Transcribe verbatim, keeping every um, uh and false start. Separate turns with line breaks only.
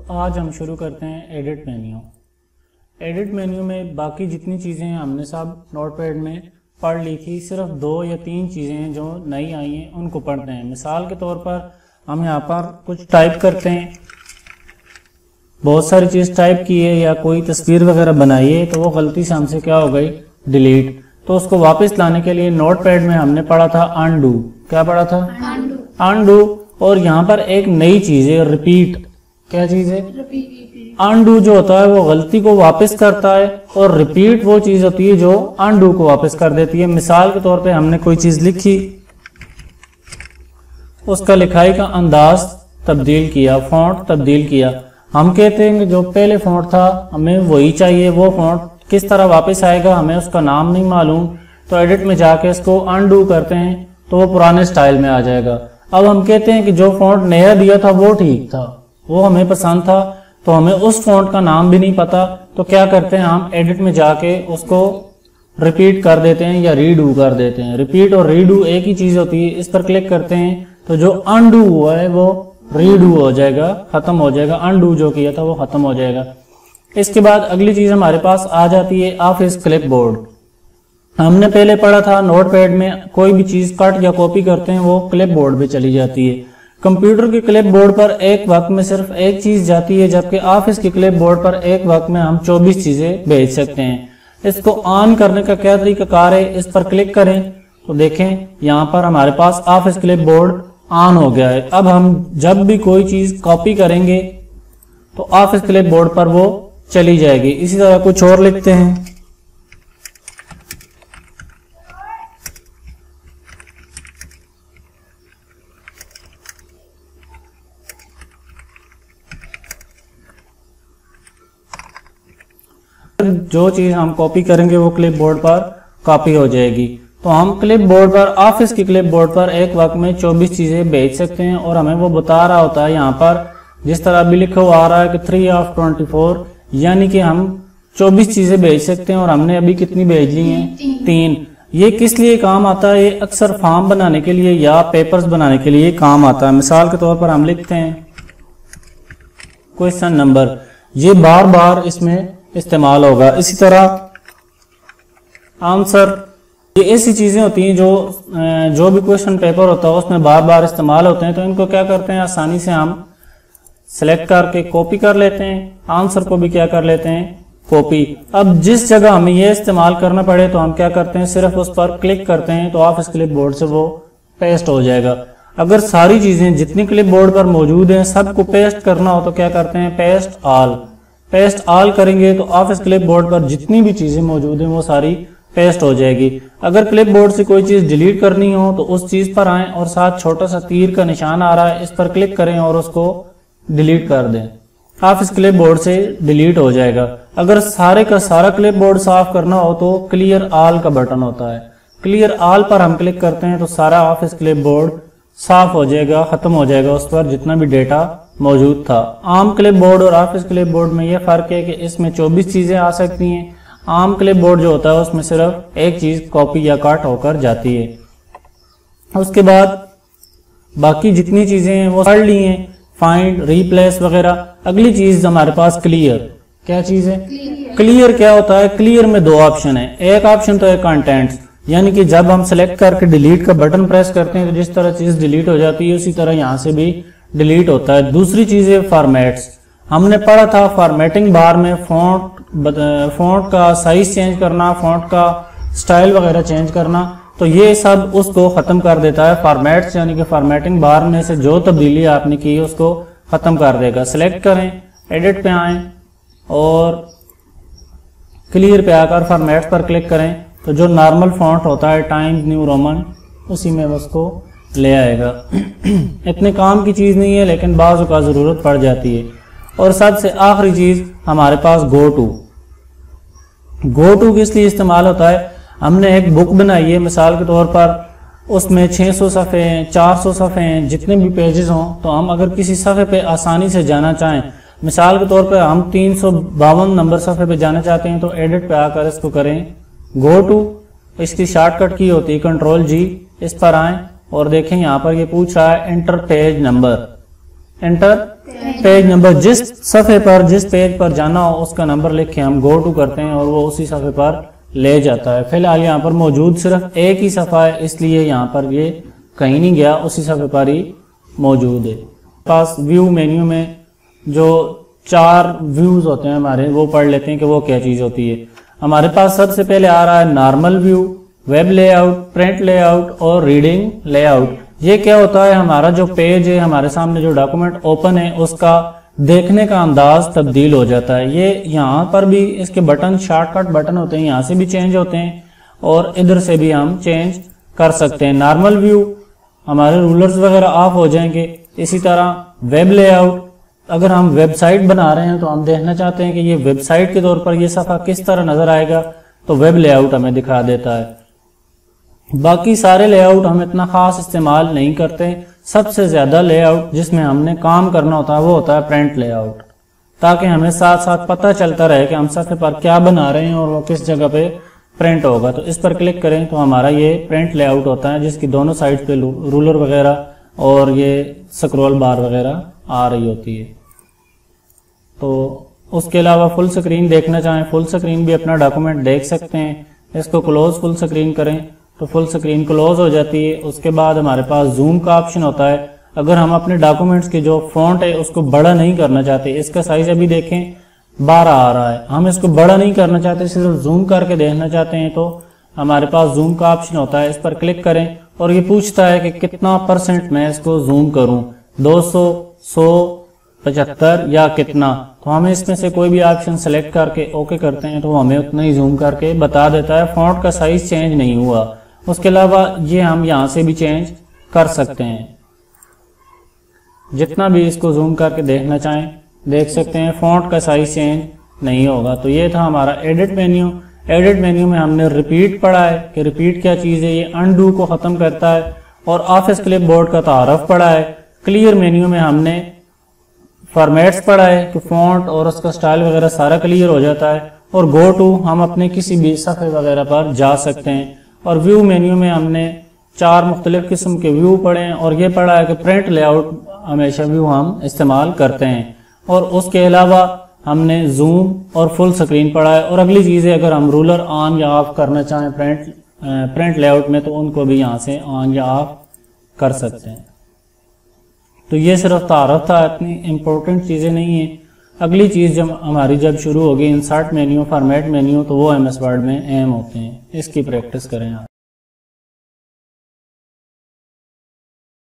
آج ہم شروع کرتے ہیں ایڈٹ مینیو۔ ایڈٹ مینیو میں باقی جتنی چیزیں ہیں ہم نے سب نوٹ پیڈ میں پڑھ لی تھی، صرف دو یا تین چیزیں ہیں جو نئی آئی ہیں ان کو پڑھتے ہیں۔ مثال کے طور پر ہم یہاں پر کچھ ٹائپ کرتے ہیں، بہت ساری چیز ٹائپ کی ہے یا کوئی تصویر وغیرہ بنائی ہے تو وہ غلطی سے ہم سے کیا ہو گئی، ڈیلیٹ۔ تو اس کو واپس لانے کے لیے نوٹ پیڈ میں ہم نے پڑھا تھا انڈو۔ کیا پڑھا تھا؟ انڈو۔ اور یہاں پر ایک نئی چیز ہے ریپیٹ۔ کیا چیز ہے؟ انڈو جو ہوتا ہے وہ غلطی کو واپس کرتا ہے اور ریپیٹ وہ چیز ہوتی ہے جو انڈو کو واپس کر دیتی ہے۔ مثال کے طور پہ ہم نے کوئی چیز لکھی، اس کا لکھائی کا انداز تبدیل کیا، فونٹ تبدیل کیا، ہم کہتے ہیں کہ جو پہلے فونٹ تھا ہمیں وہی چاہیے، وہ فونٹ کس طرح واپس آئے گا ہمیں اس کا نام نہیں معلوم، تو ایڈٹ میں جا کے اس کو انڈو کرتے ہیں تو وہ پرانے سٹائل میں آ جائے گا۔ اب ہم کہتے ہیں کہ جو فونٹ نیا دیا تھا وہ ٹھیک تھا، وہ ہمیں پسند تھا، تو ہمیں اس فونٹ کا نام بھی نہیں پتا، تو کیا کرتے ہیں ہم ایڈٹ میں جا کے اس کو ریپیٹ کر دیتے ہیں یا ریڈو کر دیتے ہیں۔ ریپیٹ اور ریڈو ایک ہی چیز ہوتی ہے، اس پر کلک کرتے ہیں تو جو انڈو ہوا ہے وہ ریڈو ہو جائے گا، ختم ہو جائے گا، انڈو جو کیا تھا وہ ختم ہو جائے گا۔ اس کے بعد اگلی چیز ہمارے پاس آ جاتی ہے آفس کلپ بورڈ۔ ہم نے پہلے پڑھا تھا نوٹ پیڈ میں کوئی بھی چیز کٹ یا کاپی کرتے ہیں وہ کلپ بورڈ پہ چلی جاتی ہے۔ کمپیوٹر کے کلپ بورڈ پر ایک وقت میں صرف ایک چیز جاتی ہے، جبکہ آفس کے کلپ بورڈ پر ایک وقت میں ہم چوبیس چیزیں بھیج سکتے ہیں۔ اس کو آن کرنے کا کیا طریقہ کار ہے، اس پر کلک کریں تو دیکھیں یہاں پر ہمارے پاس آفس کلپ بورڈ آن ہو گیا ہے۔ اب ہم جب بھی کوئی چیز کاپی کریں گے تو آفس کلپ بورڈ پر وہ چلی جائے گی۔ اسی طرح کچھ اور لکھتے ہیں، جو چیز ہم کاپی کریں گے وہ کلپ بورڈ پر کاپی ہو جائے گی۔ تو ہم کلپ بورڈ پر آفس کی کلپ بورڈ پر ایک وقت میں چوبیس چیزیں بھیج سکتے ہیں، اور ہمیں وہ بتا رہا ہوتا ہے یہاں پر جس طرح بھی لکھا ہوا آ رہا ہے کہ تھری آف ٹوینٹی فور، یعنی کہ ہم چوبیس چیزیں بھیج سکتے ہیں اور ہم نے ابھی کتنی بھیج لی ہیں؟ تین۔ یہ کس لیے کام آتا ہے؟ یہ اکثر فارم بنانے کے لیے یا پیپرز بنانے کے لیے کام آتا ہے۔ مثال کے طور پر ہم لکھتے ہیں کوئسچن نمبر، یہ بار بار اس میں استعمال ہوگا۔ اسی طرح آنسر، یہ ایسی چیزیں ہوتی ہیں جو جو بھی کوئسچن پیپر ہوتا ہے اس میں بار بار استعمال ہوتے ہیں، تو ان کو کیا کرتے ہیں آسانی سے ہم سلیکٹ کر کے کاپی کر لیتے ہیں، آنسر کو بھی کیا کر لیتے ہیں، کاپی۔ اب جس جگہ ہمیں یہ استعمال کرنا پڑے تو ہم کیا کرتے ہیں، صرف اس پر کلک کرتے ہیں تو آفس کلپ بورڈ سے وہ پیسٹ ہو جائے گا۔ اگر ساری چیزیں جتنی کلپ بورڈ پر موجود ہیں سب کو پیسٹ کرنا ہو تو کیا کرتے ہیں، پیسٹ آل۔ پیسٹ آل کریں گے تو آفس کلپ بورڈ پر جتنی بھی چیزیں موجود ہیں وہ ساری پیسٹ ہو جائے گی۔ اگر کلپ بورڈ سے کوئی چیز ڈیلیٹ کرنی ہو تو اس چیز پر آئیں اور ساتھ چھوٹا سا تیر کا نشان آ رہا ہے، اس پر کلک کریں اور اس کو ڈیلیٹ کر دیں، آفس کلپ بورڈ سے ڈیلیٹ ہو جائے گا۔ اگر سارے کا سارا کلپ بورڈ صاف کرنا ہو تو کلیئر آل کا بٹن ہوتا ہے، کلیئر آل پر ہم کلک کرتے ہیں تو سارا آفس کلپ بورڈ صاف ہو جائے گا، ختم ہو جائے گا اس پر جتنا بھی ڈیٹا موجود تھا۔ عام کلپ بورڈ اور آفس کلپ بورڈ میں یہ فرق ہے کہ اس میں چوبیس چیزیں آ سکتی ہیں، عام کلپ بورڈ جو ہوتا ہے اس میں صرف ایک چیز کاپی یا کٹ ہو کر جاتی ہے۔ اس کے بعد باقی جتنی چیزیں ہیں وہ پڑھ لی ہیں، فائنڈ، ریپلیس وغیرہ۔ اگلی چیز ہمارے پاس کلیئر۔ کیا چیز ہے؟ کلیئر کیا ہوتا ہے؟ کلیئر میں دو آپشن ہیں، ایک آپشن تو ہے کنٹینٹس، یعنی کہ جب ہم سلیکٹ کر کے ڈیلیٹ کا بٹن پریس کرتے ہیں تو جس طرح چیز ڈیلیٹ ہو جاتی ہے اسی طرح یہاں سے بھی ڈیلیٹ ہوتا ہے۔ دوسری چیز ہے فارمیٹس۔ ہم نے پڑھا تھا فارمیٹنگ بار میں فونٹ فونٹ کا سائز چینج کرنا، فونٹ کا سٹائل وغیرہ چینج کرنا، تو یہ سب اس کو ختم کر دیتا ہے فارمیٹس، یعنی کہ فارمیٹنگ بار میں سے جو تبدیلی آپ نے کی اس کو ختم کر دے گا۔ سلیکٹ کریں، ایڈٹ پہ آئیں اور کلیئر پہ آ کر فارمیٹس پر کلک کریں تو جو نارمل فونٹ ہوتا ہے ٹائمز نیو رومن اسی میں اس کو لے آئے گا۔ اتنے کام کی چیز نہیں ہے لیکن بعض اوقات ضرورت پڑ جاتی ہے۔ اور سب سے آخری چیز ہمارے پاس گو ٹو۔ گو ٹو کس لیے استعمال ہوتا ہے؟ ہم نے ایک بک بنائی ہے مثال کے طور پر، اس میں چھ سو صفحے ہیں، چار سو صفحے ہیں، جتنے بھی پیجز ہوں، تو ہم اگر کسی صفحے پہ آسانی سے جانا چاہیں، مثال کے طور پہ ہم تین سو باون نمبر صفحے پہ جانا چاہتے ہیں تو ایڈٹ پہ آ کر اس کو کریں گو ٹو، اس کی شارٹ کٹ کی ہوتی ہے کنٹرول جی، اس پر آئیں اور دیکھیں یہاں پر یہ پوچھ رہا ہے enter page number, enter page number, جس صفحے پر جس پیج پر جانا ہو اس کا نمبر لکھ کے ہم گو ٹو کرتے ہیں اور وہ اسی صفحے پر لے جاتا ہے. فی الحال یہاں پر موجود صرف ایک ہی صفحہ ہے، اس لیے یہاں پر یہ کہیں نہیں گیا، اسی صفحے پر ہی موجود ہے. پاس ویو مینیو میں جو چار ویوز ہوتے ہیں ہمارے، وہ پڑھ لیتے ہیں کہ وہ کیا چیز ہوتی ہے. ہمارے پاس سب سے پہلے آ رہا ہے normal view, web layout, print layout اور ریڈنگ لے آؤٹ. یہ کیا ہوتا ہے؟ ہمارا جو پیج ہے، ہمارے سامنے جو ڈاکومنٹ اوپن ہے، اس کا دیکھنے کا انداز تبدیل ہو جاتا ہے. یہ یہاں پر بھی اس کے بٹن شارٹ کٹ بٹن ہوتے ہیں، یہاں سے بھی چینج ہوتے ہیں اور ادھر سے بھی ہم چینج کر سکتے ہیں. نارمل ویو ہمارے رولرز وغیرہ آف ہو جائیں گے. اسی طرح ویب لے آؤٹ، اگر ہم ویب سائٹ بنا رہے ہیں تو ہم دیکھنا چاہتے ہیں کہ یہ ویب سائٹ کے طور پر یہ صفحہ کس طرح نظر آئے گا، تو ویب لے آؤٹ ہمیں دکھا دیتا ہے. باقی سارے لے آؤٹ ہم اتنا خاص استعمال نہیں کرتے. سب سے زیادہ لے آؤٹ جس میں ہم نے کام کرنا ہوتا ہے وہ ہوتا ہے پرنٹ لے آؤٹ، تاکہ ہمیں ساتھ ساتھ پتہ چلتا رہے کہ ہم صفحے پر کیا بنا رہے ہیں اور وہ کس جگہ پہ پرنٹ ہوگا. تو اس پر کلک کریں تو ہمارا یہ پرنٹ لے آؤٹ ہوتا ہے، جس کی دونوں سائڈ پہ رولر وغیرہ اور یہ سکرول بار وغیرہ آ رہی ہوتی ہے. تو اس کے علاوہ فل سکرین دیکھنا چاہیں، فل سکرین بھی اپنا ڈاکومنٹ دیکھ سکتے ہیں. اس کو کلوز فل سکرین کریں تو فل سکرین کلوز ہو جاتی ہے. اس کے بعد ہمارے پاس زوم کا آپشن ہوتا ہے. اگر ہم اپنے ڈاکومنٹس کی جو فونٹ ہے اس کو بڑا نہیں کرنا چاہتے، اس کا سائز ابھی دیکھیں بارہ آ رہا ہے، ہم اس کو بڑا نہیں کرنا چاہتے، صرف زوم کر کے دیکھنا چاہتے ہیں، تو ہمارے پاس زوم کا آپشن ہوتا ہے. اس پر کلک کریں اور یہ پوچھتا ہے کہ کتنا پرسنٹ میں اس کو زوم کروں، دو سو، سو، پچہتر یا کتنا. تو ہمیں اس میں سے کوئی بھی آپشن سلیکٹ کر کے اوکے کرتے ہیں تو وہ ہمیں اتنا ہی زوم کر کے بتا دیتا ہے. فونٹ کا سائز چینج نہیں ہوا. اس کے علاوہ یہ ہم یہاں سے بھی چینج کر سکتے ہیں، جتنا بھی اس کو زوم کر کے دیکھنا چاہیں دیکھ سکتے ہیں. فونٹ کا سائز چینج نہیں ہوگا. تو یہ تھا ہمارا ایڈٹ مینیو. ایڈٹ مینیو میں ہم نے ریپیٹ پڑھا ہے کہ ریپیٹ کیا چیز ہے، یہ انڈو کو ختم کرتا ہے، اور آفس کلپ بورڈ کا تعارف پڑھا ہے. کلیئر مینیو میں ہم نے فارمیٹس پڑھا ہے کہ فونٹ اور اس کا سٹائل وغیرہ سارا کلیئر ہو جاتا ہے. اور گو ٹو ہم اپنے کسی بھی صفحے وغیرہ پر جا سکتے ہیں. اور ویو مینیو میں ہم نے چار مختلف قسم کے ویو پڑھے ہیں، اور یہ پڑھا ہے کہ پرنٹ لے آؤٹ ہمیشہ ویو ہم استعمال کرتے ہیں. اور اس کے علاوہ ہم نے زوم اور فل سکرین پڑھا ہے. اور اگلی چیز ہے اگر ہم رولر آن یا آف کرنا چاہیں پرنٹ پرنٹ لے آؤٹ میں تو ان کو بھی یہاں سے آن یا آف کر سکتے ہیں. تو یہ صرف تعارف تھا، اتنی امپورٹنٹ چیزیں نہیں ہیں. اگلی چیز جب ہماری جب شروع ہوگی انسرٹ مینیو، فارمیٹ مینیو، تو وہ ایم ایس ورڈ میں اہم ہوتے ہیں. اس کی پریکٹس کریں آپ.